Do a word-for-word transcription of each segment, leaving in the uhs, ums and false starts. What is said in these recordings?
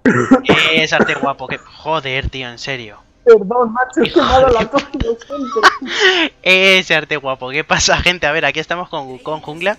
Es arte guapo, que... Joder, tío, en serio. Perdón, macho, es que me ha dado la cosa inocente. Ese arte guapo, ¿qué pasa, gente? A ver, aquí estamos con Wukong Jungla.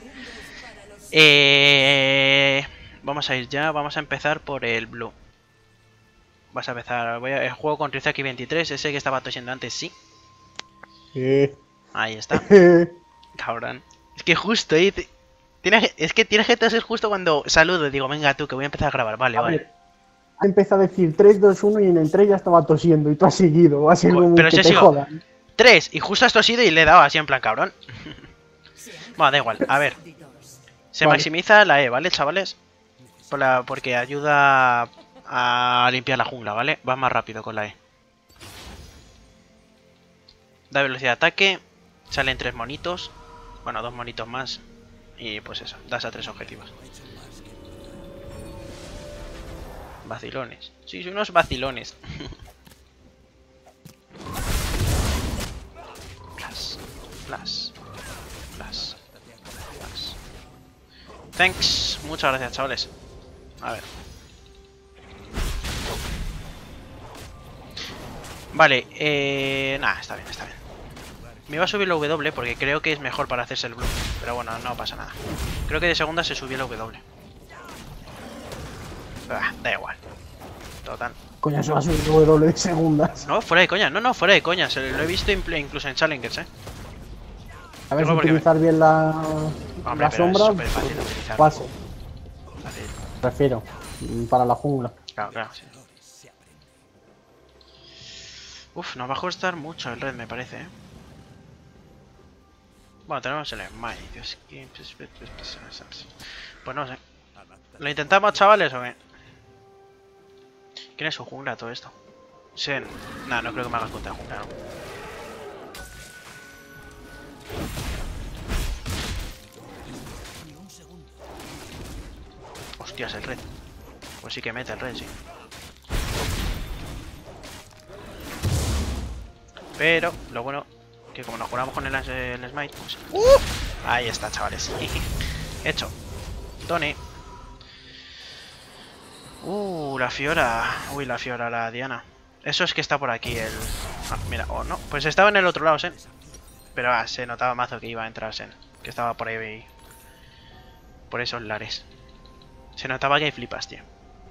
Eh... Vamos a ir ya, vamos a empezar por el blue. Vas a empezar, voy a... el juego con Rizaki veintitrés, ese que estaba tosiendo antes, sí. Eh. Ahí está. Eh. Cabrón. Es que justo ahí... te- Tiene... Es que tienes que toser justo cuando saludo y digo, venga tú, que voy a empezar a grabar. Vale, A vale. ver, ha empezado a decir tres, dos, uno y en el tres ya estaba tosiendo y tú has seguido. Va a ser Co- como pero que si te sigo. jodan. Tres, y justo has tosido y le he dado así en plan cabrón. Bueno, da igual, a ver. Se Vale. maximiza la E, ¿vale, chavales? Por la... Porque ayuda a limpiar la jungla, ¿vale? Va más rápido con la E. Da velocidad de ataque. Salen tres monitos. Bueno, dos monitos más. Y pues eso, das a tres objetivos. Vacilones. Sí, son unos vacilones. Flash, flash, flash, flash. Thanks. Muchas gracias, chavales. A ver. Vale, eh... Nada, está bien, está bien. Me iba a subir la W porque creo que es mejor para hacerse el blue. Pero bueno, no pasa nada. Creo que de segunda se subió la W. Ah, da igual. Total. Coño, se va a subir el doble de segundas. No, fuera de coña. No, no, fuera de coña. Se lo he visto incluso en Challengers, eh. A ver si Luego porque utilizar bien la, Hombre, la pero sombra. es súper fácil de utilizar. Paso, Fácil. prefiero. mm, Para la jungla. Claro, claro, sí. Uf, nos va a costar mucho el red, me parece, eh. Bueno, tenemos el Smite. Dios, que- Pues no sé. ¿Lo intentamos, chavales, o qué? ¿Quién es su jungla todo esto? Sen. Nah, no creo que me hagas contra jungla, no. Hostias, el red. Pues sí que mete el red, sí. Pero, lo bueno, que como nos jugamos con el, el Smite, pues... ¡Uh! Ahí está, chavales. Hecho. Tony. Uh, la Fiora. Uy, la Fiora, la Diana. Eso es que está por aquí el... Ah, mira, o oh, no. Pues estaba en el otro lado, Sen. Pero ah, se notaba mazo que iba a entrar Sen. Que estaba por ahí... Por esos lares. Se notaba que hay flipas, tío.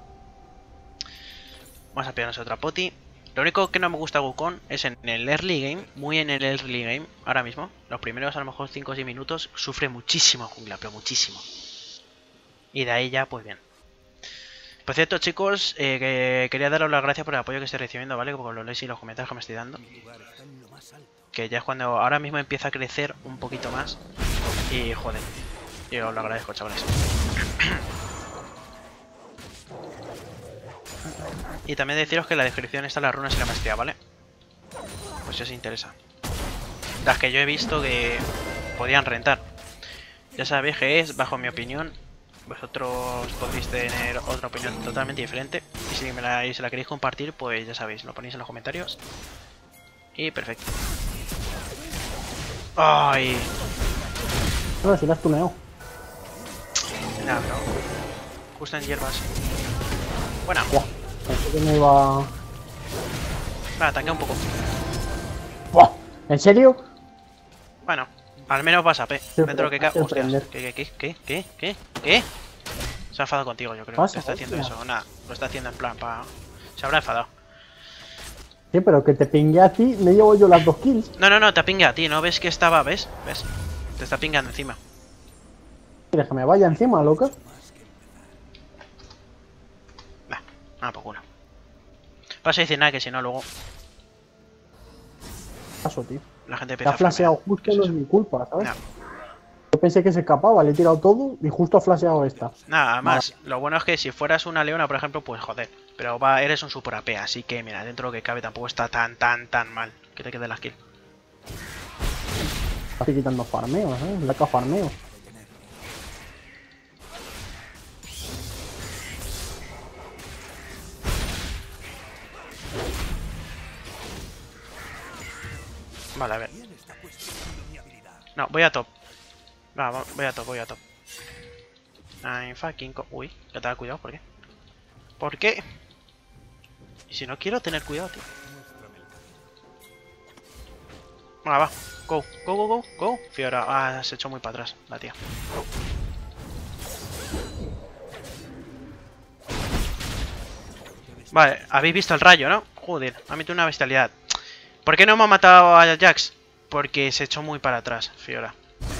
Vamos a pillarnos otra poti. Lo único que no me gusta Wukong es en el early game, muy en el early game, ahora mismo. Los primeros a lo mejor cinco o seis minutos sufre muchísimo jungla, pero muchísimo. Y de ahí ya, pues bien. Por cierto, chicos, eh, que quería daros las gracias por el apoyo que estoy recibiendo, ¿vale? Por los likes y los comentarios que me estoy dando. Que ya es cuando ahora mismo empieza a crecer un poquito más. Y joder, yo os lo agradezco, chavales. Y también deciros que en la descripción están las runas y la maestría, ¿vale? Pues si os interesa. Las que yo he visto que podían rentar. Ya sabéis que es, bajo mi opinión. Vosotros podéis tener otra opinión totalmente diferente. Y si me la, y se la queréis compartir, pues ya sabéis, lo ponéis en los comentarios. Y perfecto. ¡Ay! No, si la has tuneado. Nada, pero... Justo en hierbas. Bueno, Buah, pensé que me iba. nada, tanquea un poco. Buah, ¿en serio? Bueno, al menos vas a P. Te Dentro de lo que cae. te Hostias, sorprender. ¿qué, qué, qué, qué, qué, qué? Se ha enfadado contigo, yo creo. Pasa, Que está haciendo hostia. eso. Nada, lo está haciendo en plan para... Se habrá enfadado. Sí, pero que te pingue a ti, me llevo yo las dos kills. No, no, no, te pinga a ti. ¿No ves que estaba? ¿Ves? ¿Ves? Te está pingando encima. ¿Quieres que me vaya encima, loca? Nah, nada, por culo. Vas a decir nada que si no luego Paso, tío. la gente Te empieza ha a flasheado flamear. justo, ¿Qué es no es eso? mi culpa, ¿sabes? Nah. Yo pensé que se escapaba, le he tirado todo y justo ha flasheado esta. Nada, además, lo bueno es que si fueras una leona, por ejemplo, pues joder. Pero va, eres un super A P, así que mira, dentro de lo que cabe tampoco está tan, tan, tan mal. Que te quede la kill. Estoy quitando farmeos, ¿eh? Laca farmeo. Vale, a ver. No, voy a top. Va, va, voy a top, voy a top. I'm fucking co Uy, que te da cuidado, ¿por qué? ¿Por qué? Y si no quiero tener cuidado, tío. Venga, va. Go, go, go, go, go. Fiora. Ah, se echó muy para atrás la tía. Vale, habéis visto el rayo, ¿no? Joder, ha metido una bestialidad. ¿Por qué no me ha matado a Jax? Porque se echó muy para atrás, Fiora.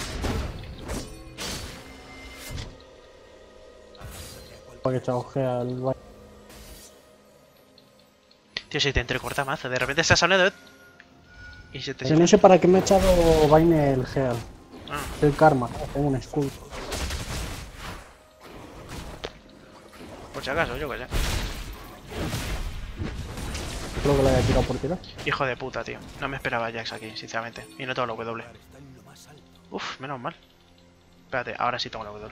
Porque chagojea el baile. Tío, si te entrecorta mazo. De repente estás hablando y se te... Yo no sé para qué me ha echado Vaine el Geal. Ah. El karma, tengo un escudo. Por si acaso, yo qué sé. Creo que lo haya tirado por tirar. Hijo de puta, tío. No me esperaba a Jax aquí, sinceramente. Y no tengo la W. Uf, menos mal. Espérate, ahora sí tengo la W.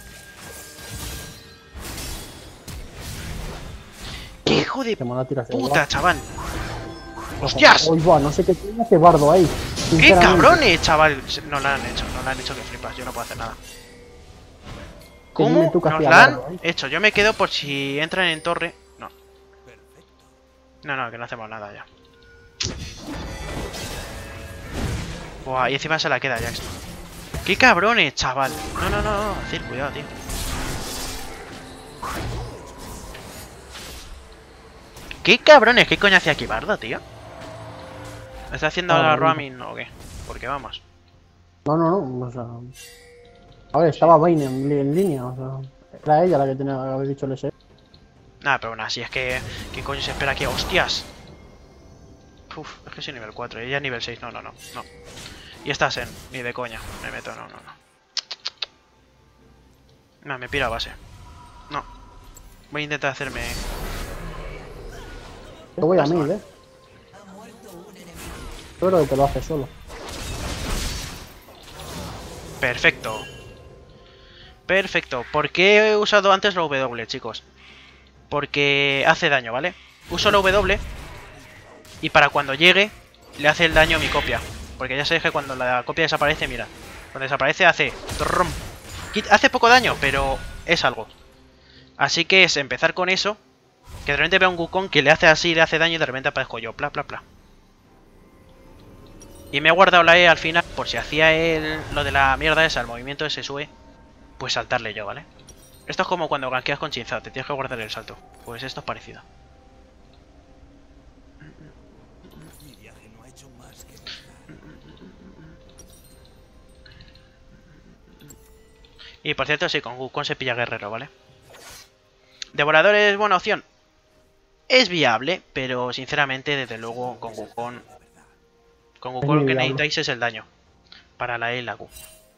¡Qué hijo de Que me la tiras de puta, abajo. chaval! ¡Hostias! Uy, va, no sé qué tiene ese bardo ahí. ¡Qué sinceramente. cabrones, chaval! No la han hecho, no la han hecho que flipas. Yo no puedo hacer nada. Que dime ¿Cómo? tú que Nos hacía la han bardo ahí. hecho. Yo me quedo por si entran en torre. No. No, no, que no hacemos nada ya. Buah, y encima se la queda Jax. ¡Qué cabrones, chaval! No, no, no, no. Decir, cuidado, tío. ¿Qué cabrones? ¿Qué coño hacía aquí Bardo, tío? ¿Me está haciendo Ah, la vale. roaming o qué? Porque vamos. No, no, no. O sea. A ver, estaba Vaine en, li- en línea. O sea. Era ella la que tenía que haber dicho el S. Nada, pero aún así es que... ¿Qué coño se espera aquí? ¡Hostias! Uf, es que soy nivel cuatro. Y ella es nivel seis. No, no, no. No. Y estás en... Ni de coña. Me meto. No, no, no. No, me piro a base. No. Voy a intentar hacerme... Yo voy a mid, eh. Yo creo que te lo hace solo. Perfecto. Perfecto. ¿Por qué he usado antes la W, chicos? Porque hace daño, ¿vale? Uso la W y para cuando llegue le hace el daño a mi copia. Porque ya sabéis que cuando la copia desaparece, mira. Cuando desaparece hace... Trum. Hace poco daño, pero es algo. Así que es empezar con eso. Que de repente vea un Wukong que le hace así, le hace daño y de repente aparezco yo. Pla, pla, pla. Y me he guardado la E al final por si hacía el, lo de la mierda esa, el movimiento ese sube. Pues saltarle yo, ¿vale? Esto es como cuando gankeas con Chinzao, te tienes que guardar el salto. Pues esto es parecido. Y por cierto, sí, con Wukong se pilla guerrero, ¿vale? Devorador es buena opción. Es viable, pero sinceramente, desde luego, con Wukong... Con Wukong lo que necesitáis es el daño. Para la E y la Q.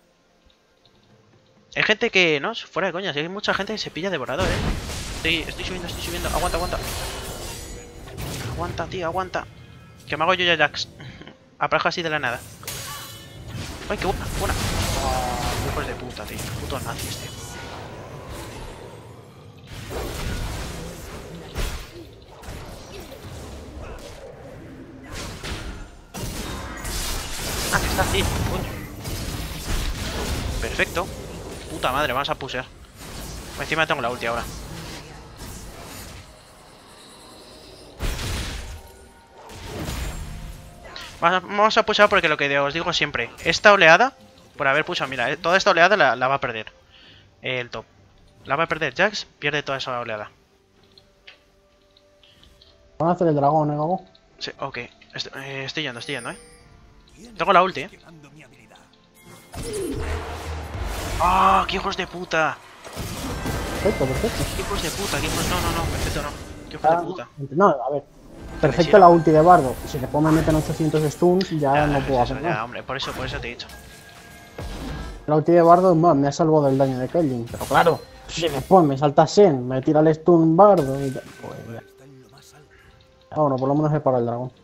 Hay gente que... No, fuera de coñas, hay mucha gente que se pilla devorador, ¿eh? Estoy, estoy subiendo, estoy subiendo. Aguanta, aguanta. Aguanta, tío, aguanta. Que me hago yo ya Jax. Aparezco así de la nada. ¡Ay, qué buena! ¡Buena! Oh, hijos de puta, tío. Putos nazis, tío. Ah, que está así, coño. Perfecto. Puta madre, vamos a pusear. Encima tengo la ulti ahora. Vamos a pushar porque lo que os digo siempre, esta oleada, por haber pushado, mira, toda esta oleada la, la va a perder el top. La va a perder Jax, pierde toda esa oleada. Van a hacer el dragón, ¿eh, Gago? Sí, ok, Est eh, estoy yendo, estoy yendo, eh. Tengo la ulti, eh. ¡Ah! ¡Oh, qué hijos de puta! Perfecto, perfecto. ¡Qué hijos de puta! ¿Qué hijos... No, no, no, perfecto no. ¡Qué hijos Ah, de puta! no, a ver. Perfecto la ulti de Bardo. Si después me meten ochocientos stuns, ya, Ya, no es puedo eso, hacer ya, nada. hombre, por eso, por eso te he dicho. La ulti de Bardo más, me ha salvado del daño de Caitlyn. Pero claro, si después me salta Shen, me tira el stun Bardo y ya. Pues ya. Ah, bueno, por lo menos he parado el dragón.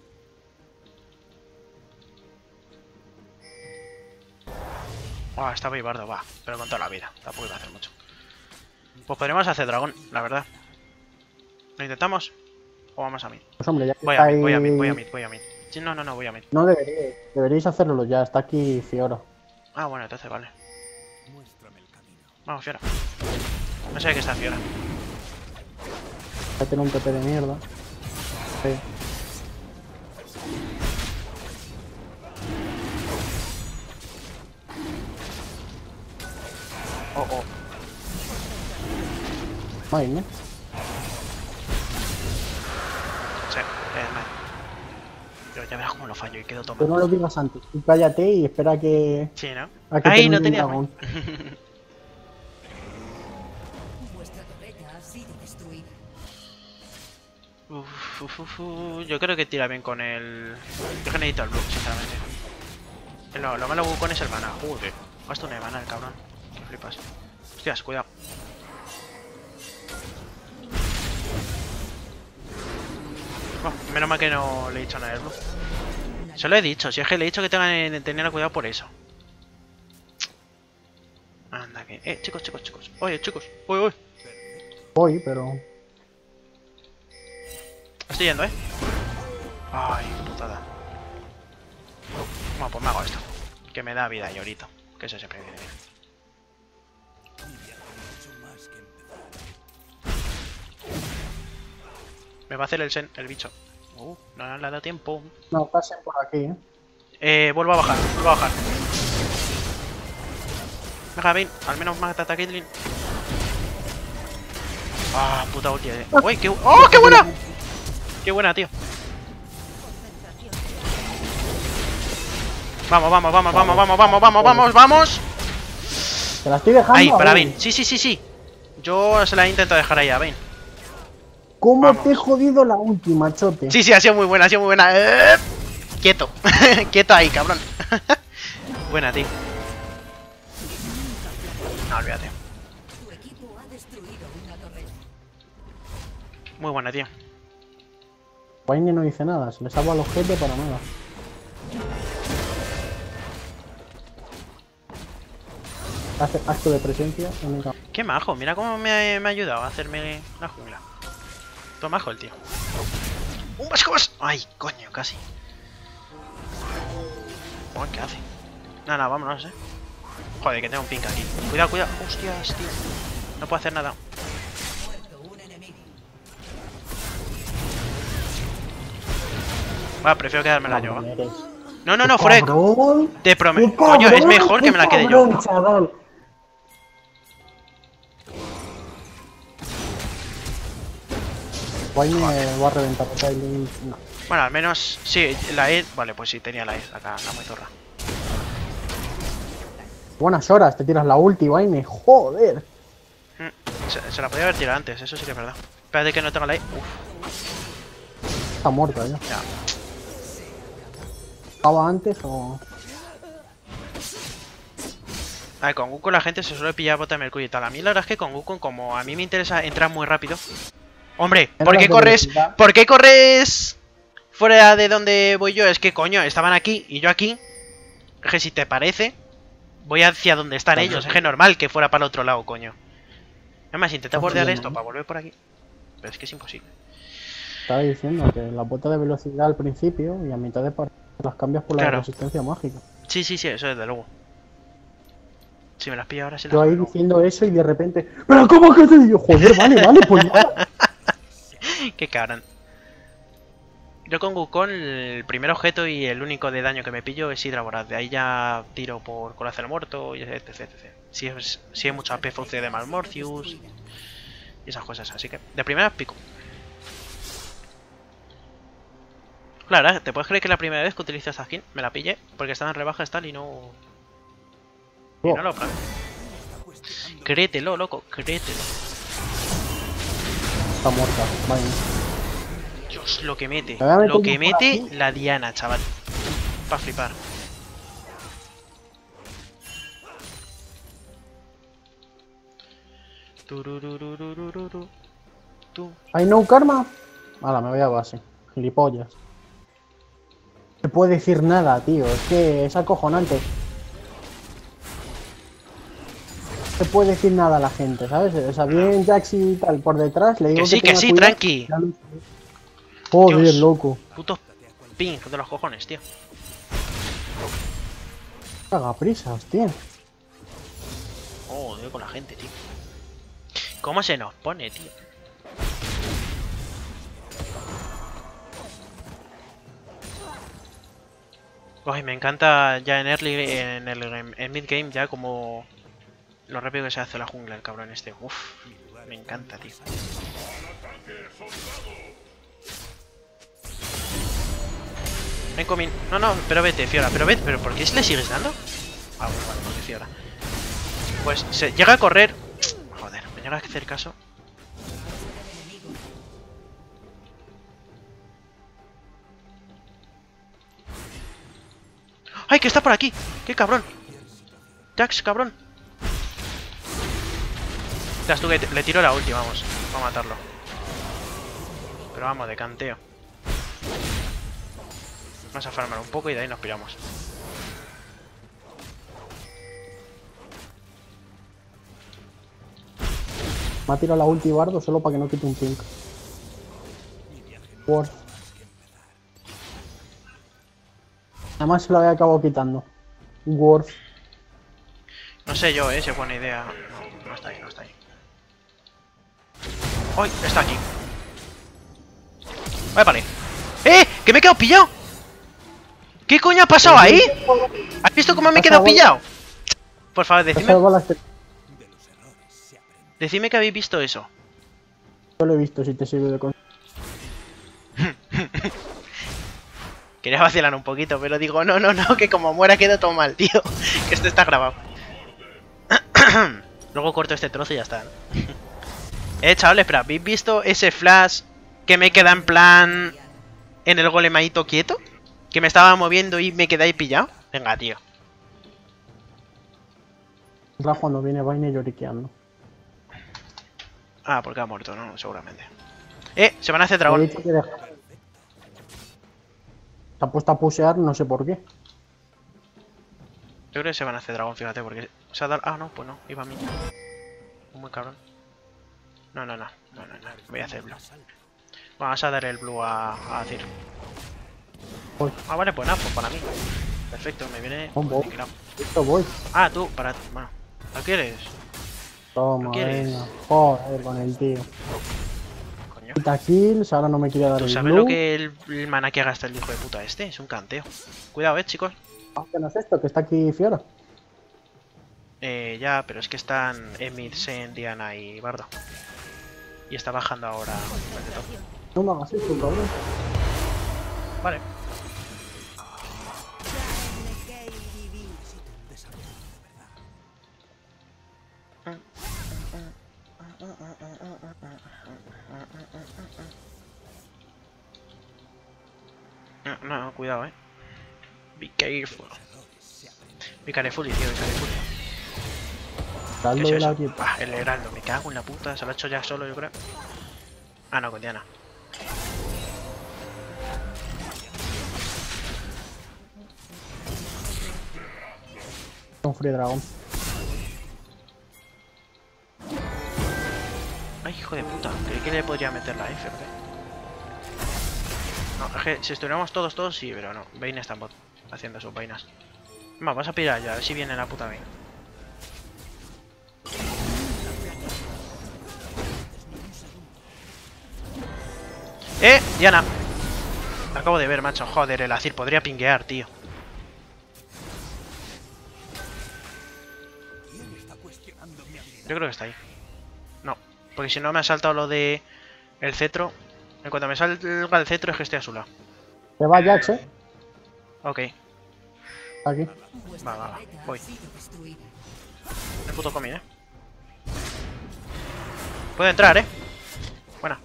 Ah, está muy bardo, va, pero con toda la vida, tampoco iba a hacer mucho. Pues podríamos hacer dragón, la verdad. ¿Lo intentamos? ¿O vamos a mid? Pues hombre, ya que Voy a mid, estáis- voy a mid, voy a mid, voy a mid. Sí, no, no, no, voy a mid. No deberíais, deberíais hacerlo ya, está aquí Fiora. Ah, bueno, entonces vale. Vamos, Fiora. No sé qué está Fiora. Ya tiene un T P de mierda. Sí. Oh, oh. Vale, ¿eh? Sí, eh, mal. Pero ya verás cómo lo fallo y quedo Tú tomado. no lo digas antes. Tú cállate y espera que... Sí, ¿no? a que ¡Ay, termine no el tenía! dragón. Vuestra torreta ha sido destruida. Uf, uf, uf, uf. Yo creo que tira bien con el... Yo que necesito el blue, sinceramente. Lo, lo malo con es el mana. Joder. Gasta una de mana el cabrón. Que flipas. Hostias, cuidado. Oh, menos mal que no le he dicho nada del blue. Se lo he dicho, si es que le he dicho que tengan, tenían cuidado por eso. Anda que... Eh, chicos, chicos, chicos. Oye, chicos. Oye, oye. Voy, pero... Estoy yendo, ¿eh? Ay, qué putada. Bueno, pues me hago esto. Que me da vida y ahorita. Que eso siempre viene bien. Me va a hacer el sen, el bicho. Uh, no le ha dado tiempo. No, pasen por aquí, ¿eh? Eh, vuelvo a bajar, vuelvo a bajar. Venga, bien, al menos mata a Caitlyn. Ah, puta ulti. Eh. Uy, qué... ¡Oh, qué buena! Qué buena, tío. Vamos, vamos, vamos, vamos, vamos, vamos, vamos, vamos, vamos. Te la estoy dejando. Ahí, para Vayne. Vayne. Sí, sí, sí, sí. Yo se la intento dejar ahí a Vayne. ¿Cómo Vamos. te he jodido la última, chote? Sí, sí, ha sido muy buena, ha sido muy buena. Eh, quieto. Quieto ahí, cabrón. Buena, tío. No, olvídate. Tu equipo ha destruido una torreta. Muy buena, tío. Vayne no dice nada, se le salva al objeto para nada. Hace acto de presencia. Única. Qué majo, mira cómo me ha, me ha ayudado a hacerme la jungla. Todo majo el tío. ¡Un vasco más! ¡Ay, coño, casi! Joder, ¿qué hace? Nada, nada, vámonos, eh. Joder, que tengo un pink aquí. Cuidado, cuidado. Hostias, tío. No puedo hacer nada. Muerto un enemigo. Va, prefiero quedármela yo, va. Cabrón eres. No, no, no, fuera de... ¡Cabrón! Te ¡Qué prometo. Coño, es cabrón, mejor que qué me la quede yo. cabrón, chaval! Vayne va a reventar a Caitlyn. No. Bueno, al menos... Sí, la E... Vale, pues sí, tenía la E. Acá, la muy zorra. Buenas horas, te tiras la ulti, Vayne. ¡Joder! Mm, Se, se la podía haber tirado antes, eso sí que es verdad. Espérate que no tenga la E. Uf, Está muerta ya. ya. ¿Estaba antes o...? A ver, con Goku la gente se suele pillar bota de mercurio y tal. A mí la verdad es que con Goku, como a mí me interesa entrar muy rápido... Hombre, ¿por Era qué la corres? velocidad. ¿Por qué corres fuera de donde voy yo? Es que, coño, estaban aquí y yo aquí. Es que si te parece, voy hacia donde están También. ellos. Es que es normal que fuera para el otro lado, coño. Además, intenté Está bordear jodiendo, esto ¿no? para volver por aquí. Pero es que es imposible. Estaba diciendo que la bota de velocidad al principio y a mitad de partida las cambias por la Claro. resistencia mágica. Sí, sí, sí, eso desde luego. Si me las pillo ahora, sí las Yo ahí pillo luego. diciendo eso y de repente... ¡Pero cómo que te digo! Joder, vale, vale, pues nada. Qué cabrón. Yo con Wukong el primer objeto y el único de daño que me pillo es Hidra Voraz. De ahí ya tiro por Corazón Muerto y etc, etcétera. Si es, si es mucho A P F C de Malmortius y esas cosas. Así que de primera pico. Claro, ¿te puedes creer que la primera vez que utilicé esta skin me la pillé? Porque estaba en rebajas tal y no... Y no lo probé. Créetelo, loco, créetelo. Está muerta, vale. Dios, lo que mete. Me voy a meter Lo que yo por mete aquí. la Diana, chaval. Pa' flipar. Tururururururu. Tú. ¿Hay no karma? Ahora me voy a base. Gilipollas. No se puede decir nada, tío. Es que es acojonante. No se puede decir nada a la gente, ¿sabes? O sea, bien Jax y tal por detrás, le digo Que sí, que tenga sí, cuidado. tranqui. Ya lo- Joder, Dios. loco. Putos ping de los cojones, tío. Haga prisas, tío. Joder, con la gente, tío. ¿Cómo se nos pone, tío? Uy, me encanta ya en early, en el en mid game ya como lo rápido que se hace la jungla el cabrón este. Uf, me encanta, tío. Ven coming. No, no, pero vete, Fiora, pero vete, pero ¿por qué le sigues dando? Ah, bueno, vale, porque Fiora. Pues se llega a correr. Joder, me llega a hacer caso. ¡Ay, que está por aquí! ¡Qué cabrón! Jax, cabrón. Verás tú que le tiro la ulti, vamos. Para matarlo. Pero vamos, de canteo. Vamos a farmar un poco y de ahí nos piramos. Me ha tirado la ulti bardo solo para que no quite un pink. Worth. Además se lo había acabado quitando. Worth. No sé yo, eh, si es buena idea. No, no está ahí, no está ahí. ¡Ay! Está aquí. Vale, vale. ¡Eh! ¡Que me he quedado pillado! ¿Qué coño ha pasado ahí? ¿Has visto cómo me he quedado pillado? Por favor, decidme. Decidme que habéis visto eso. Yo lo he visto, si te sirve de cosa. Quería vacilar un poquito, pero digo, no, no, no, que como muera quedo todo mal, tío. Que esto está grabado. Luego corto este trozo y ya está. eh, chavales, pero ¿habéis visto ese flash que me queda en plan en el golemaito quieto? Que me estaba moviendo y me quedé ahí pillado. Venga, tío. Cuando viene Vayne lloriqueando. Ah, porque ha muerto, ¿no? Seguramente. Eh, se van a hacer dragón. Se ha puesto a pusear, no sé por qué. Yo creo que se van a hacer dragón, fíjate, porque se ha dado... Ah, no, pues no, iba a mí. Muy cabrón. No, no, no, no, no, no. Voy a hacer blue. Vamos a dar el blue a, a Azir. Voy. Ah, vale, pues nada, pues para mí. Perfecto, me viene... Voy. Esto voy. Ah, tú, para... Bueno, ¿lo quieres? Toma, ¿Lo quieres? venga. Joder con el tío. Coño. Quita kills, ahora no me quiere dar ¿Tú el sabes blue. lo que el, el mana que gasta el hijo de puta este? Es un canteo. Cuidado, eh, chicos. Ah, que no es esto, que está aquí Fiora. Eh, ya, pero es que están Emid, Sen, Diana y Bardo. Y está bajando ahora el de top. No me hagas esto, cabrón. Vale. No, no, cuidado, eh. Be careful. Be careful, tío, be careful. ¿Qué Heraldo es de la eso? quieta. Ah, el heraldo, me cago en la puta, se lo ha hecho ya solo, yo creo. Ah, no, con Diana. Un free dragon. Ay, hijo de puta, creí que le podría meter la F, ¿o qué? No, es que si estuviéramos todos, todos sí, pero no. Vayne está en bot, haciendo sus vainas. Vamos, vas a pillar ya, a ver si viene la puta Vayne. ¡Eh! Diana. Acabo de ver, macho. Joder, el Azir podría pinguear, tío. Yo creo que está ahí. No, porque si no me ha saltado lo de el cetro. En cuanto me salga el cetro es que estoy a su lado. Se va Jax, eh. Ok, Aquí. va, va, va. Voy. El puto comín, eh. Puede entrar, eh. Buena.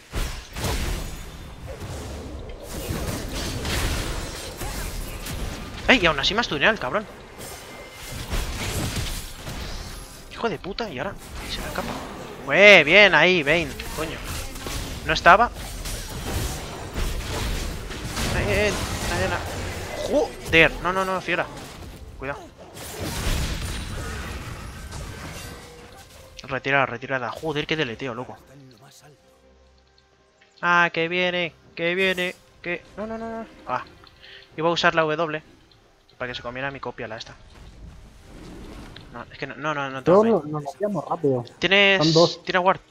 ¡Ey! Y aún así me has tuneado el cabrón. Hijo de puta, y ahora se me escapa. ¡Eh! Bien, ahí, Vayne. Coño. No estaba. Eh, eh, Diana. Joder. No, no, no, Fiora. Cuidado. Retirada, retirada. Joder, qué deleteo, loco. Ah, que viene, que viene, que... No, no, no, no. Ah. Iba a usar la W. Para que se comiera mi copia la esta. No, es que no, no, no, no tengo Yo fe. nos lo hacíamos rápido. ¿Tienes... Son dos. ¿Tienes ward?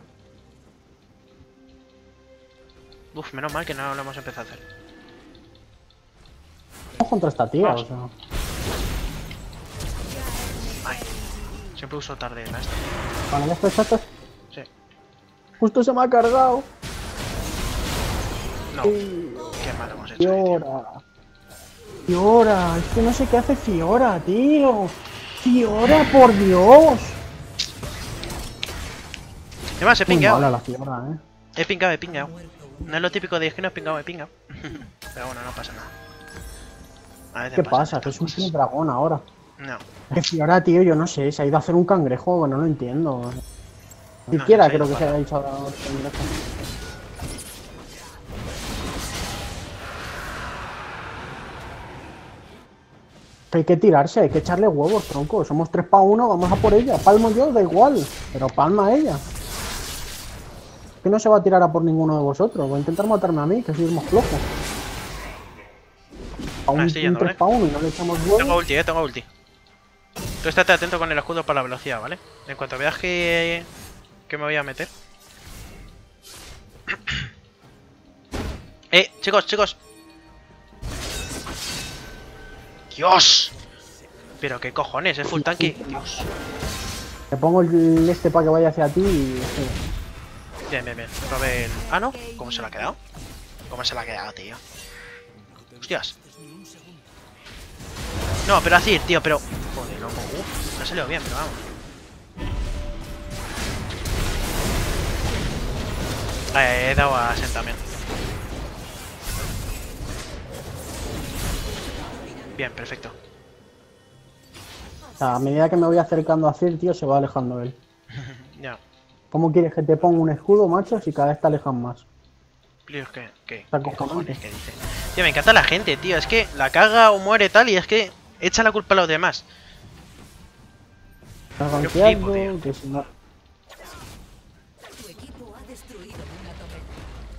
Uf, menos mal que no lo hemos empezado a hacer. contra esta tía, Vamos. o sea. Ay, siempre uso tarde la esta. Vale, ya está, ya está. Sí. Justo se me ha cargado. No, Sí. qué mal hemos hecho. ahí, tío. Fiora. Fiora, es que no sé qué hace Fiora, tío. Fiora, por Dios. Además, he Muy pingado. mala la Fiora, eh. He pingado, he pingado. No es lo típico de es que no he pingado, he pingado. Pero bueno, no pasa nada. A veces ¿Qué pasan pasa? Que estas es un cosas. Team dragón ahora. No. Que Fiora, tío, yo no sé, se ha ido a hacer un cangrejo, bueno, no lo entiendo. Ni No, siquiera no se ha creo ido que se para- haya hecho ahora un cangrejo. Que hay que tirarse, hay que echarle huevos, tronco. Somos tres para uno, vamos a por ella. Palmo yo, da igual, pero palma ella. Que no se va a tirar a por ninguno de vosotros. Va a intentar matarme a mí, que soy el más flojo. A un, Ah, estoy yendo, tres ¿vale? para uno y no le echamos Tengo huevos. ulti, eh, tengo ulti. Tú estate atento con el escudo para la velocidad, ¿vale? En cuanto veas que, que me voy a meter. Eh, chicos, chicos. Dios. Pero qué cojones, es full tanque. Dios. Te pongo el este para que vaya hacia ti y... sí. Bien, bien, bien. Robé el... Ah, no. ¿Cómo se lo ha quedado? ¿Cómo se lo ha quedado, tío? Hostias. No, pero así, tío, pero... Joder, no, uf, no salió bien, pero vamos. Eh, he dado a Sen también. Bien, perfecto. O sea, a medida que me voy acercando a Cir, tío, se va alejando él. Ya. ¿Cómo quieres que te ponga un escudo, macho, si cada vez te alejan más? Tío, ¿qué? ¿Qué? Está ¿Qué cojonante. cojones? ¿Qué dice? Tío, me encanta la gente, tío. Es que la caga o muere tal y es que echa la culpa a los demás. Está Yo rankeando, flipo, tío. que si no... Tu equipo ha destruido una torreta.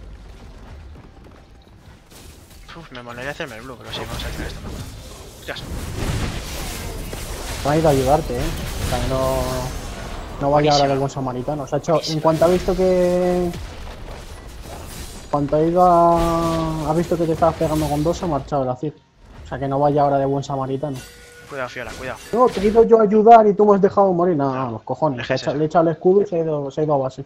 Uf, me molaría hacerme el blue, pero sí, vamos a hacer esto mejor. Hostias. No ha ido a ayudarte, eh. O sea, no... No vaya ahora de Buenísimo. buen samaritano. O sea, ha hecho... Buenísimo. En cuanto ha visto que... En cuanto ha ido a... Ha visto que te estabas pegando con dos, se ha marchado el Acid. O sea, que no vaya ahora de buen samaritano. Cuidado, Fiora, cuidado. No, te he ido yo a ayudar y tú me has dejado morir. No, No, no, los cojones. dejes Le he echa- eso. le he echado el escudo y se ha ido, se ha ido a base.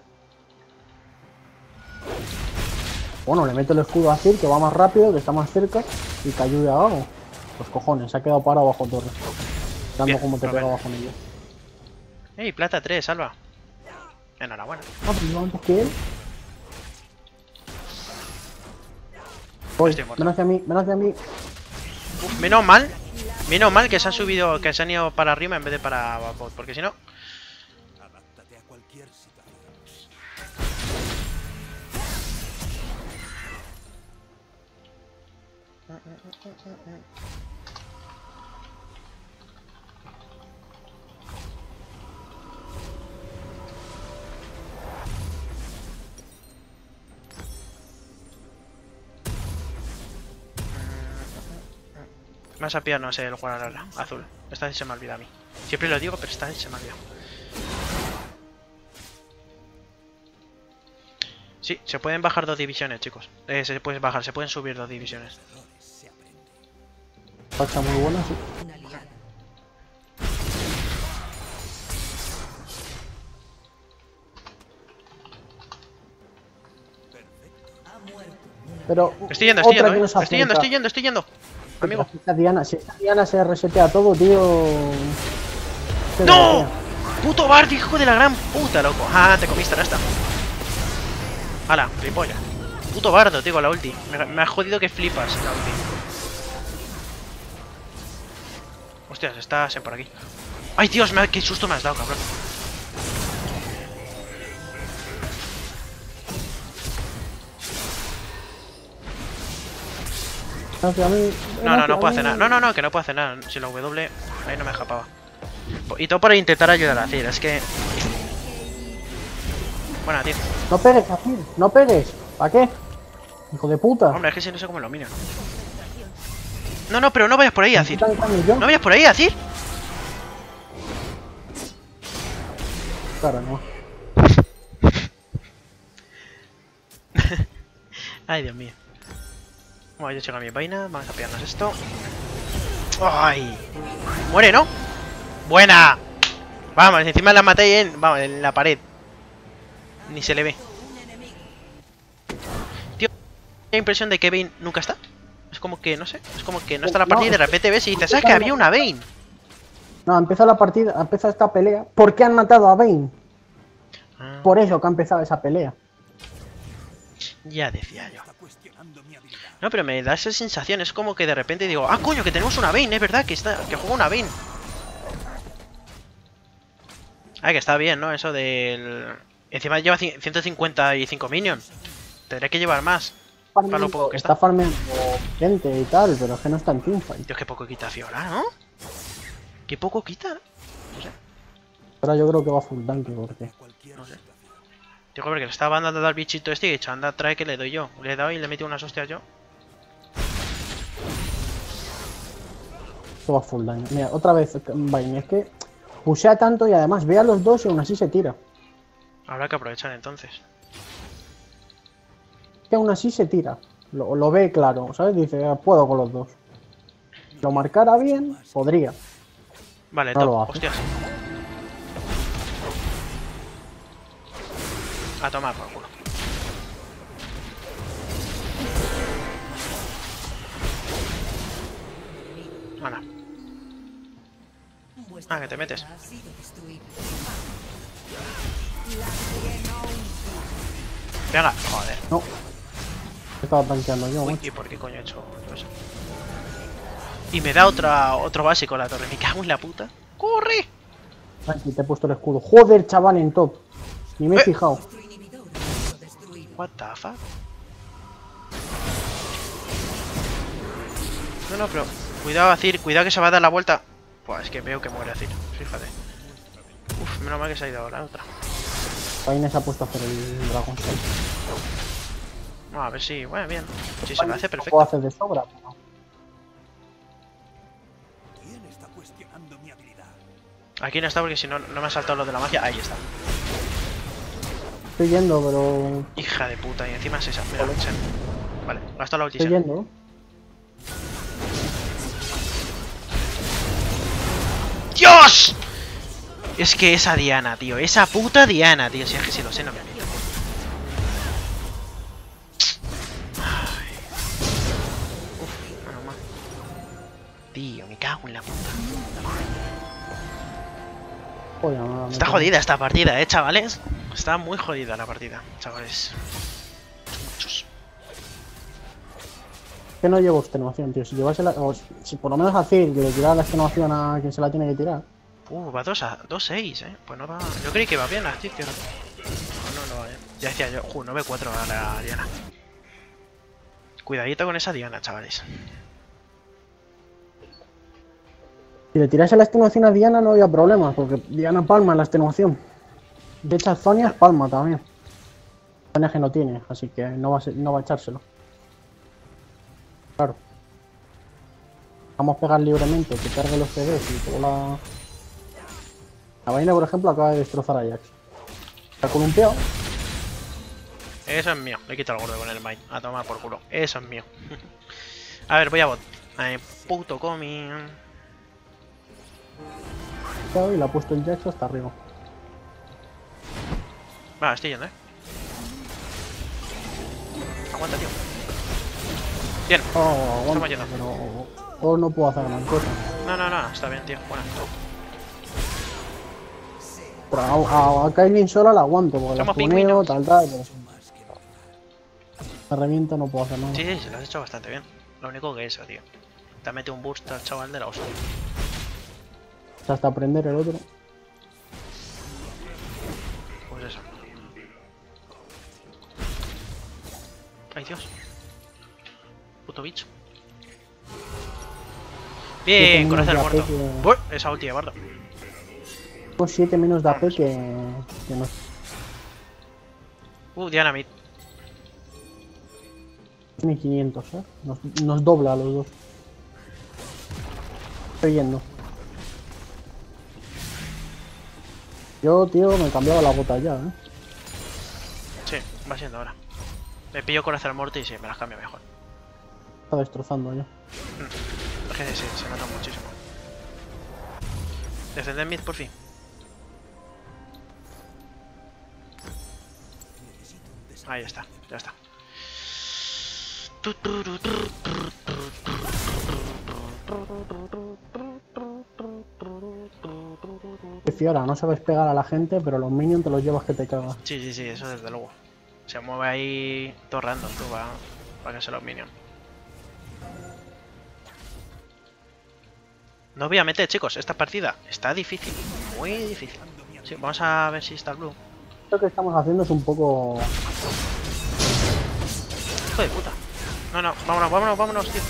Bueno, le meto el escudo a Cir, que va más rápido, que está más cerca, y que ayude a Gago. Los cojones, se ha quedado parado bajo torre. Dando Bien, como te Robert. pega bajo en ello. ¡Ey, plata tres, salva! Enhorabuena. Ah, pero yo antes que él. Voy, Estoy muerto. ven hacia mí, ven hacia mí. Uf, menos mal, menos mal que se han subido, que se han ido para arriba en vez de para bot, porque si no... Adáptate a cualquier situación. Más a pillar, no sé, el jugar a la azul. Esta vez se me olvida a mí. Siempre lo digo, pero esta vez se me olvida. Sí, se pueden bajar dos divisiones, chicos. Eh, se pueden bajar, se pueden subir dos divisiones. Facha muy buena, sí. Un aliado. Ha muerto. Pero. Estoy yendo, estoy otra yendo, que eh. nos Estoy yendo, acerca. estoy yendo, estoy yendo. Amigo. Si esta Diana, si esta Diana se resetea todo, tío. se ¡No! resetea. ¡Puto Bard, hijo de la gran puta, loco! Ah, te comiste la esta. ¡Hala, flipolla! Puto bardo, tío, con la ulti. Me, me ha jodido que flipas la ulti. Hostias, está Sen por aquí. ¡Ay, Dios! Me ha- ¡Qué susto me has dado, cabrón! Ven hacia mí, ven No, no, hacia no puedo mí. hacer nada. No, no, no, que no puedo hacer nada. Si la W, ahí no me escapaba. Y todo por intentar ayudar a Cir, es que... Bueno, tío. No pegues, Azir, no pegues. ¿Para qué? Hijo de puta. Hombre, es que si no sé cómo lo miran. No, no, pero no vayas por ahí, Azir. Tan camellón. No vayas por ahí, Azir. Claro, no. Ay, Dios mío. Bueno, yo checo mi vaina. Vamos a pillarnos esto. ¡Ay! Muere, ¿no? ¡Buena! Vamos, encima la maté en, vamos, en la pared. Ni se le ve. Tío, la impresión de que Vayne nunca está. Es como que, no sé, es como que no está la partida y de repente ves y dices, ¿sabes que había una Vayne? No, empezó la partida, ha empezado esta pelea. ¿Por qué han matado a Vayne? Ah, Por eso que ha empezado esa pelea. ya decía yo. Está cuestionando mi habilidad. No, pero me da esa sensación, es como que de repente digo, ah, coño, que tenemos una Vayne, es verdad, que está, que juega una Vayne. Ah, que está bien, ¿no? Eso del... Encima lleva ciento cincuenta y cinco minions. Tendré que llevar más. Para lo poco que está está. farmeando gente y tal, pero es que no está en teamfight. Dios, qué poco quita Fiora, ¿no? Qué poco quita. No sé, Ahora yo creo que va full tanque porque Cualquier no sé. situación. Digo, porque le estaba dando al bichito este y he dicho, anda, trae que le doy yo. Le he dado y le he metido unas hostias yo. esto va full daño. Mira, otra vez Vayne, es que pusea tanto y además ve a los dos y aún así se tira. Habrá que aprovechar entonces. Es que aún así se tira. Lo, lo ve claro, ¿sabes? Dice, "Ah, puedo con los dos". Si lo marcara bien, podría. Vale, No lo top, hace. hostias. A tomar por culo. Hala. Ah, que te metes. Ha sido destruido. Venga, joder. No. Estaba tanqueando yo, Uy, macho. ¿y por qué coño he hecho eso? Y me da otra, otro básico la torre. Me cago en la puta. ¡Corre! Aquí te he puesto el escudo. Joder, chaval, en top. Ni me he Eh. fijado. Vuestro inhibidor ha sido destruido. What the fuck? No, no, pero cuidado, Azir, cuidado que se va a dar la vuelta. Pues es que veo que muere Azir, fíjate. Uf, menos mal que se ha ido ahora otra. Vayne se ha puesto a hacer el Dragon Shell. No, a ver si, bueno, bien. Si se lo hace Lo puedo perfecto. hacer de sobra, pero ¿Quién está cuestionando mi habilidad? Aquí no está porque si no, no me ha saltado lo de la magia. Ahí está. estoy yendo, pero... Hija de puta, y encima es esa. Mira, Sen. Vale, gasta la ulti. Estoy Sen. yendo. ¡Dios! Es que esa Diana, tío. Esa puta Diana, tío. Si es que si lo sé, no me miro. Ay. Uf, menos mal. Tío, me cago en la puta. Joder, nada, me Está quedo. jodida esta partida, eh, chavales. Está muy jodida la partida, chavales. Muchos. Que no llevo extenuación, tío. Si llevase la... o si por lo menos así, que le tirara la extenuación a quien se la tiene que tirar. Uh, va dos a dos seis, eh. Pues no va. Yo creí que iba bien así, tío. No, no, no, eh. Ya decía yo, uh, nueve cuatro a la Diana. Cuidadito con esa Diana, chavales. Si le tirase la extenuación a Diana no había problema, porque Diana palma en la extenuación. De hecho, Zonia es palma también. Zonia que no tiene, así que no va a, ser- no va a echárselo. Claro. Vamos a pegar libremente, que cargue los C Ds y toda la... La vaina, por ejemplo, acaba de destrozar a Jax. Está columpiado. Eso es mío. Le he quitado el gordo con el Mine. A tomar por culo. Eso es mío. A ver, voy a bot. Eh, puto comi. Y le ha puesto el Jax hasta arriba. Va, estoy yendo, eh. Aguanta, tío. Bien. Oh, Estamos aguanta, yendo. pero... Oh, no puedo hacer gran cosa. No, no, no. Está bien, tío. Buena. Pero a, a, a Kailin sola la aguanto, porque la Somos tuneo, pingüinos. tal, tal, pero si me revienta no puedo hacer nada. Sí, sí, se lo has hecho bastante bien. Lo único que eso, tío. Te ha metido un burst al chaval de la hostia. O sea, hasta aprender el otro. Pues eso. Ay, Dios. Puto bicho. Bien, Yo con tengo hacer unos muerto. de A P que- Buah, esa ulti de bardo. Tengo siete menos de A P que, que no. Uh, Diana mid. Tiene quinientos, ¿eh? Nos, nos dobla a los dos. Estoy yendo. Yo, tío, me he cambiado la bota ya, ¿eh? Sí, va siendo ahora. Me pillo con hacer muerto y sí, me las cambio mejor. Está destrozando ya. Es que sí, se nota muchísimo. Defender mid por fin. Ahí está, ya está. Fiora, no sabes pegar a la gente, pero los minions te los llevas que te cagas. Sí, sí, sí, eso desde luego. Se mueve ahí todo random, tú, para, para que se los minions. No os voy a meter, chicos, esta partida está difícil, muy difícil. Sí, vamos a ver si está el blue. Lo que estamos haciendo es un poco... Hijo de puta. No, no, vámonos, vámonos, vámonos, tío.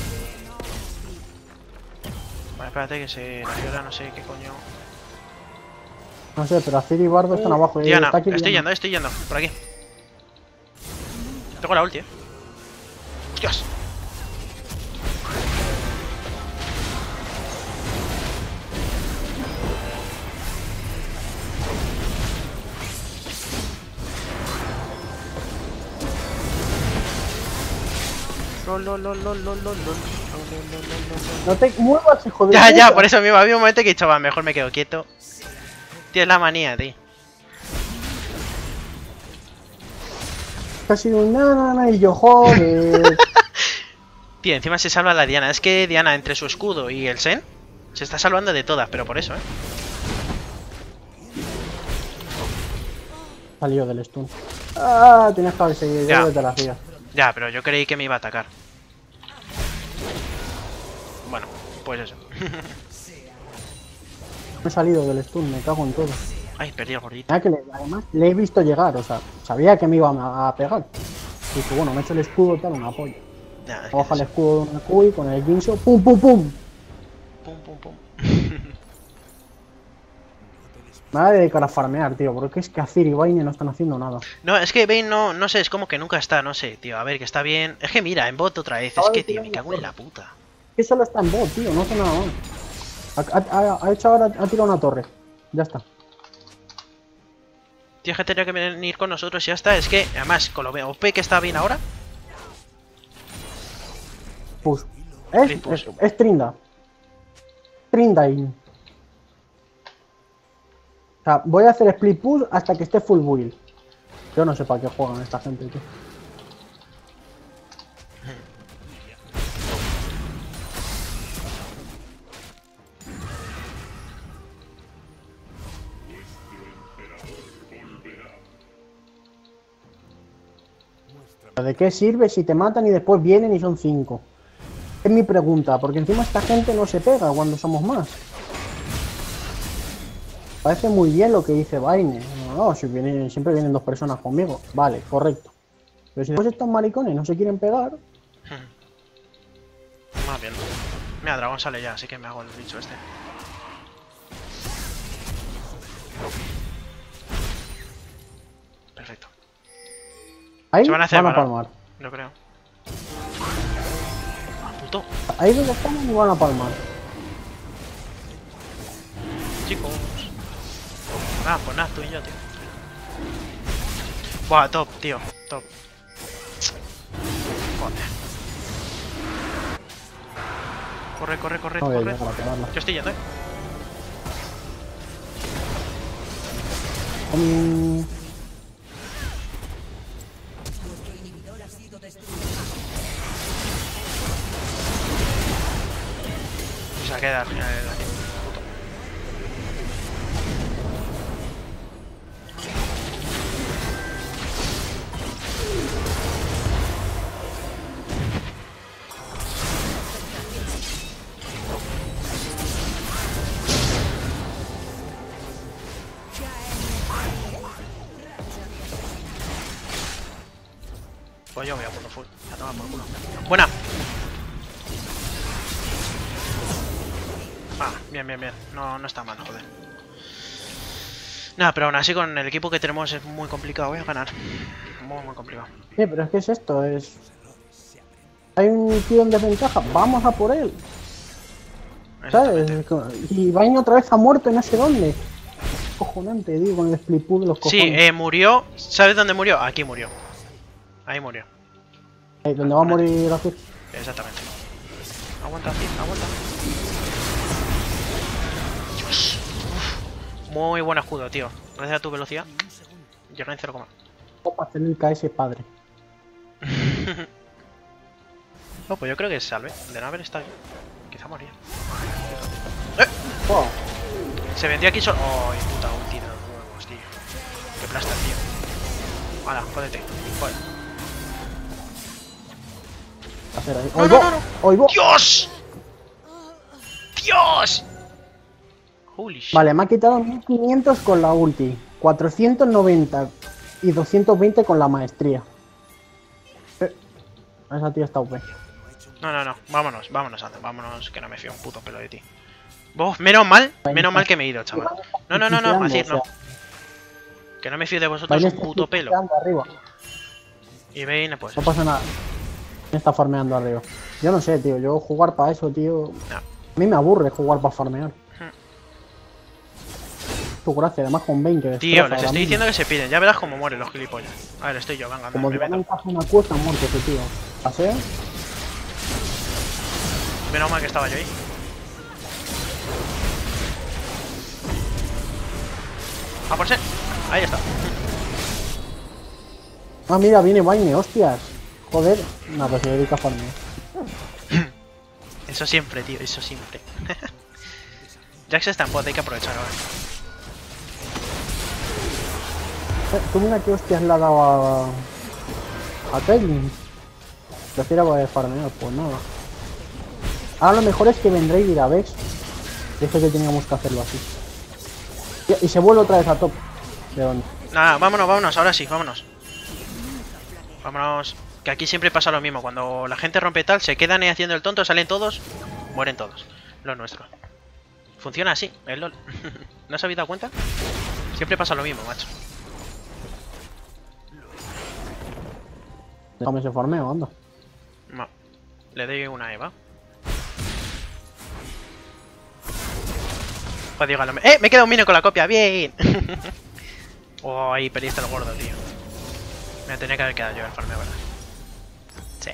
Vale, espérate que se la Fiora, no sé qué coño. No sé, pero Azir y Bardo están abajo. y Diana, está aquí estoy Diana. yendo, estoy yendo, por aquí. Tengo la ulti, eh. ¡Hostias! Lol, lol, lol, lol, lol, lol, lol, lol, lol, lol. No te muevas, hijo de Ya, puta. ya, por eso mismo había un momento que he dicho, va, mejor me quedo quieto. Tienes la manía, tío. Casi un na, na, na, y yo, joder. Tío, encima se salva la Diana. Es que Diana, entre su escudo y el Sen, se está salvando de todas, pero por eso, ¿eh? Salió del stun. Ah, tienes que haber seguido, Ya. yo te la hacía. Ya, pero yo creí que me iba a atacar. Bueno, pues eso. Me he salido del stun, me cago en todo. Ay, perdí el gordito. Mira que le- además le he visto llegar, o sea, sabía que me iba a, a pegar. Y que bueno, me he hecho el escudo tal, un apoyo. Ya, es que Baja es el eso. escudo de una Q y con el Ginso, pum pum pum. Pum, pum, pum. Me voy a dedicar a farmear, tío, porque es que Azir y Vayne no están haciendo nada. No, es que Bane no, no sé, es como que nunca está, no sé, tío. A ver, que está bien. Es que mira, en bot otra vez. Es Acaba que, de tío, tirar me una cago en torre. la puta. Que solo está en bot, tío, no hace nada más. Ha, ha- ha hecho ahora, ha tirado una torre. Ya está. Tío, es que tenía que venir con nosotros y ya está. Es que, además, con lo O P que está bien ahora. Push. Es, Split push. es, es Trinda. Trindain. O sea, voy a hacer split push hasta que esté full build. Yo no sé para qué juegan esta gente, tío. ¿De qué sirve si te matan y después vienen y son cinco? Es mi pregunta, porque encima esta gente no se pega cuando somos más. Parece muy bien lo que dice Vayne. No, no, si vienen, siempre vienen dos personas conmigo. Vale, correcto. Pero si después estos maricones no se quieren pegar, Más bien. Mira, dragón sale ya, así que me hago el bicho este. Perfecto. ahí Se van a hacer van a varón. palmar. Yo creo. Ah, puto. Ahí donde estamos y van a palmar. Chicos. Nada, pues nada, tú y yo, tío. Buah, top, tío. Top. Joder. Corre, corre, corre, No voy a corre. llegar a pegarla. Yo estoy yendo, eh. Mm, Y se va a quedar al final el aquí. Puto. Pues yo voy a por lo full. A tomar por culo. Buena. Ah, bien, bien, bien. No, no está mal, joder. Nada, pero aún así con el equipo que tenemos es muy complicado, voy a ganar. Muy, muy complicado. sí, pero es que es esto, es... Hay un tío en desventaja, vamos a por él. ¿Sabes? Exactamente. Y Vayne otra vez ha muerto y no sé dónde. Cojonante, digo, con el split pool de los cojones. Sí, eh, murió. ¿Sabes dónde murió? Aquí murió. Ahí murió. Eh, ¿Dónde va a morir Azir? Exactamente. Aguanta, Cid, aguanta. Dios. Uf. Muy buen escudo, tío. Gracias a tu velocidad. Llega en cero coma. Para hacer el K S padre. No, pues yo creo que se salve. De no haber estado aquí. Quizá moría. Wow. Se vendió aquí solo. Oh, puta ulti de los huevos, tío. Qué plasta, tío. Hala, jódete. Joder. Hacer ahí. No, ¡Oigo! no, no, no. ¡Oigo! ¡Dios! ¡Dios! Holy shit. Vale, me ha quitado mil quinientos con la ulti, cuatrocientos noventa y doscientos veinte con la maestría. Eh, esa tía está U P. No, no, no. Vámonos, vámonos, anda. Vámonos, que no me fío un puto pelo de ti. Uf, menos mal, menos mal que me he ido, chaval. No, no, no, no, así no. Que no me fío de vosotros un puto pelo. Arriba. Y Vayne, pues. No pasa nada. Me está farmeando arriba. Yo no sé, tío. Yo jugar para eso, tío. No. A mí me aburre jugar para farmear. Hmm. Tu gracia, además con Vayne que Tío, destroza les ahora estoy mismo. diciendo que se piden. Ya verás cómo mueren los gilipollas. A ver, estoy yo, venga, anda, Como me que no meto. encaja una cuesta muerto ese tío. ¿Pasea? Menos mal que estaba yo ahí. A por ser. Ahí está. Ah, mira, viene Vayne, hostias. Joder. No, pues se dedica a farmear. Eso siempre, tío, eso siempre. Jax está en bot, hay que aprovechar ahora. Eh, tú mira qué hostias le ha dado a... a Caitlyn. Prefiero de farmear, pues nada. Ahora lo mejor es que vendré y dirá, ¿ves? Dice que teníamos que hacerlo así. Y, y se vuelve otra vez a top. ¿De dónde? Nada, vámonos, vámonos, ahora sí, vámonos. Vámonos. Que aquí siempre pasa lo mismo. Cuando la gente rompe tal, se quedan ahí haciendo el tonto, salen todos, mueren todos. Lo nuestro. Funciona así, el LOL. ¿No os habéis dado cuenta? Siempre pasa lo mismo, macho. Déjame ese farmeo, anda. No. Le doy una Eva. Pues digo, ¡eh! Me queda un minion con la copia, bien. Oh, ahí perdiste el gordo, tío. Me tenía que haber quedado yo el farmeo, ¿verdad? Sí.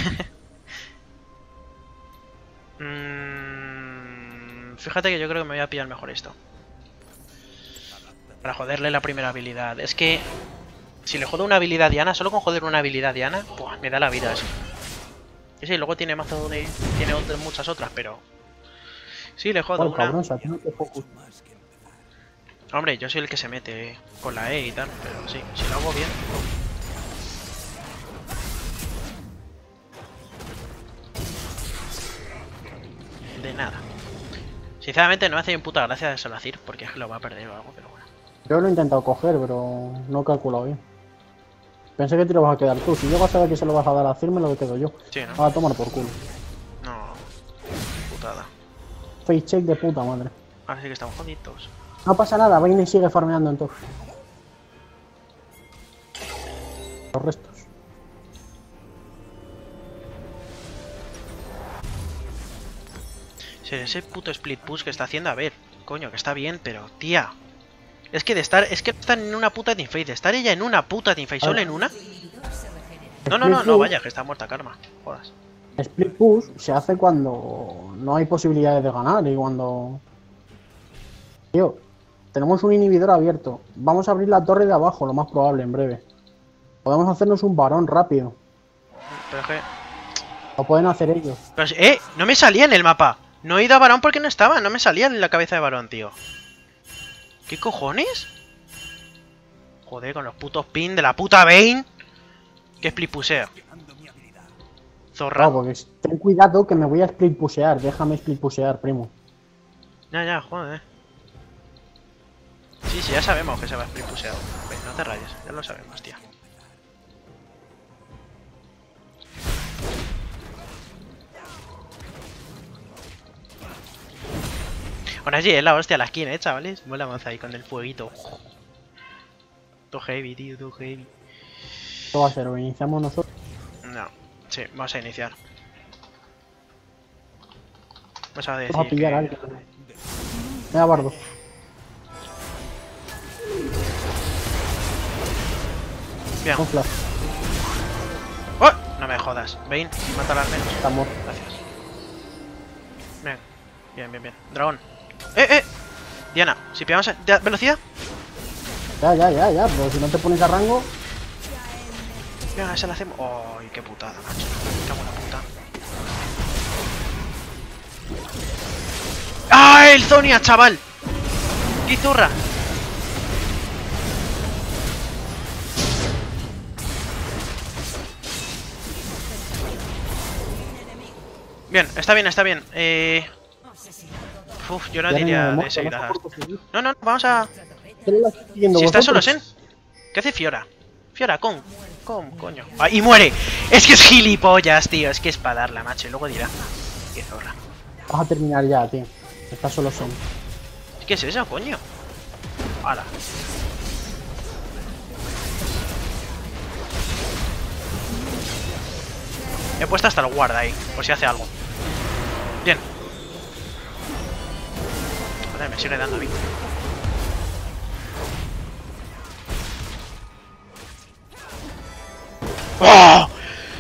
mm, fíjate que yo creo que me voy a pillar mejor esto. Para joderle la primera habilidad. Es que si le jodo una habilidad Diana, solo con joder una habilidad Diana, ¡buah! Me da la vida eso. Y sí, luego tiene mazo de. Tiene otras, muchas otras, pero. Sí, le jodo Joder, una. cabrón, se tiene que focus. Hombre, yo soy el que se mete con la E y tal, pero sí, si lo hago bien. De nada. Sinceramente no me hace ni puta gracia de Salacir, porque es que lo va a perder o algo, pero bueno. Yo lo he intentado coger, pero no he calculado bien. Pensé que te lo vas a quedar tú. Si yo vas a saber que se lo vas a dar a Cir, me lo quedo yo. Sí, ¿no? A tomar por culo. No. Putada. Face check de puta madre. Ahora sí que estamos jodidos. No pasa nada, Vayne sigue farmeando en top. Los restos. Sí, ese puto split push que está haciendo, a ver, coño, que está bien, pero tía. Es que de estar, es que están en una puta teamfight, de estar ella en una puta teamfight, solo en una. No, no, no, no, vaya, que está muerta Karma. Jodas. Split push se hace cuando no hay posibilidades de ganar y cuando... Tío, tenemos un inhibidor abierto. Vamos a abrir la torre de abajo, lo más probable, en breve. Podemos hacernos un varón rápido. Pero es que... Lo pueden hacer ellos. Pero, eh, no me salía en el mapa. No he ido a varón porque no estaba, no me salía en la cabeza de varón, tío. ¿Qué cojones? Joder, con los putos pin de la puta Vayne. Que split pusea. Zorra. No, porque ten cuidado que me voy a split pushear. Déjame split pushear, primo. Ya, ya, joder. Sí, sí, ya sabemos que se va a split puseado. Ven, no te rayes, ya lo sabemos, tía. Aún así, es la hostia la skin, eh, chavales. Mola más ahí con el fueguito. Todo heavy, tío, todo heavy. ¿Qué va a ser? ¿O iniciamos nosotros? No, sí, vamos a iniciar. Vamos a decir Vamos a pillar que... a alguien. Venga, Bardo. Bien. Un flash. ¡Oh! No me jodas. Vayne, mátala al menos. Está muerto. Gracias. Bien, bien, bien. Dragón. ¡Eh, eh! Diana, si pegamos a... ¿de- ¿velocidad? Ya, ya, ya, ya, pero si no te pones a rango... Venga, esa la hacemos. ¡Ay, qué putada, macho! ¡Qué buena puta! ¡Ah, el Zonia, chaval! ¡Qué zurra! Bien, está bien, está bien. Eh... Uf, yo no Ya diría no me de seguir muerto, a... no sé por qué seguís. No, no, vamos a... ¿Qué le estáis siguiendo Si está solo vosotros? Sen. ¿Qué hace Fiora? Fiora, con... Con, coño. Ah, y muere. Es que es gilipollas, tío. Es que es para darla, macho. Y luego dirá. Qué zorra. Vas a terminar ya, tío. Está solo son. ¿Qué es eso, coño? Hala. He puesto hasta el guard ahí, por si hace algo. Bien. Joder, me sigue dando a mí. ¡Oh!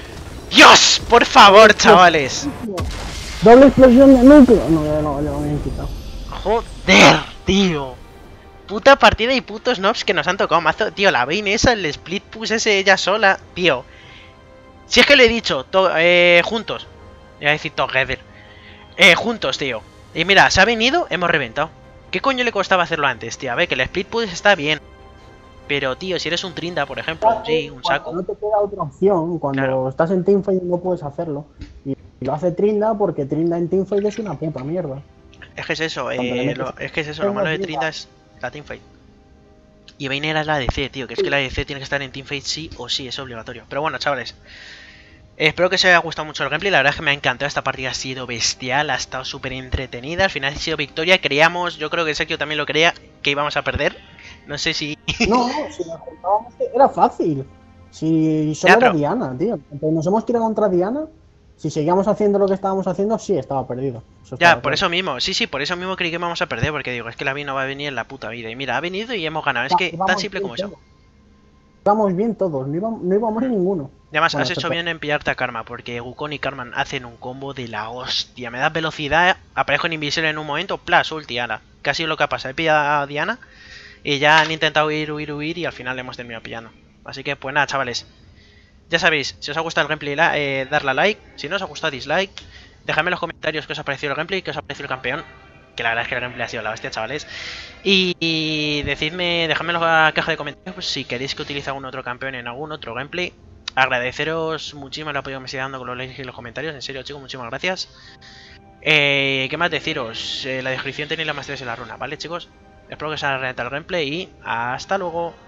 ¡Dios! Por favor, chavales. ¡Doble explosión de núcleo! No, ya no, ya lo habían quitado. Joder, tío. Puta partida y putos nobs que nos han tocado mazo. Tío, la Vayne esa, el split push ese ella sola. Tío. Si es que le he dicho, to eh, juntos. Iba a decir together. Eh, juntos, tío. Y mira, se ha venido, hemos reventado. ¿Qué coño le costaba hacerlo antes, tío? A ver, que el split push está bien. Pero, tío, si eres un Trinda, por ejemplo, un G, un Cuando saco. no te queda otra opción, cuando Claro. estás en teamfight no puedes hacerlo. Y lo hace Trinda porque Trinda en teamfight es una puta mierda. Es que es eso, Cuando le eh, metes lo, es que es eso, en lo malo de la Trinda es la teamfight. Y Vayne era la A D C, tío, que es que la A D C tiene que estar en teamfight sí o sí, es obligatorio. Pero bueno, chavales. Eh, espero que os haya gustado mucho el gameplay, la verdad es que me ha encantado, esta partida ha sido bestial, ha estado súper entretenida, al final ha sido victoria, creíamos, yo creo que Sergio también lo creía, que íbamos a perder, no sé si... No, si nos juntábamos era fácil. Si solo Ya, era pero- Diana, tío. Entonces nos hemos tirado contra Diana. Si seguíamos haciendo lo que estábamos haciendo, sí estaba perdido. Eso estaba Ya, por claro. eso mismo, sí, sí, por eso mismo creí que íbamos a perder, porque digo, es que la V no va a venir en la puta vida, y mira, ha venido y hemos ganado, es Va- que íbamos tan simple bien como eso. todos. Íbamos bien todos, no íbamos, no íbamos ninguno. Y además, Bueno, has hecho excepto- bien en pillarte a Karma, porque Wukong y Karman hacen un combo de la hostia. Me das velocidad, aparezco en invisible en un momento, plas, ulti, ala. Que ha sido lo que ha pasado. He pillado a Diana y ya han intentado huir, huir, huir y al final le hemos terminado pillando. Así que, pues nada, chavales. Ya sabéis, si os ha gustado el gameplay, la- eh, darle a like. Si no os ha gustado, dislike. Dejadme en los comentarios qué os ha parecido el gameplay, qué os ha parecido el campeón. Que la verdad es que el gameplay ha sido la hostia, chavales. Y, y decidme, dejadme en la caja de comentarios pues, si queréis que utilice algún otro campeón en algún otro gameplay. Agradeceros muchísimo el apoyo que me estáis dando con los likes y los comentarios. En serio, chicos, muchísimas gracias. Eh, ¿Qué más deciros? En la descripción tenéis las maestrías en la runa, ¿vale, chicos? Espero que os haya rentado el gameplay y hasta luego.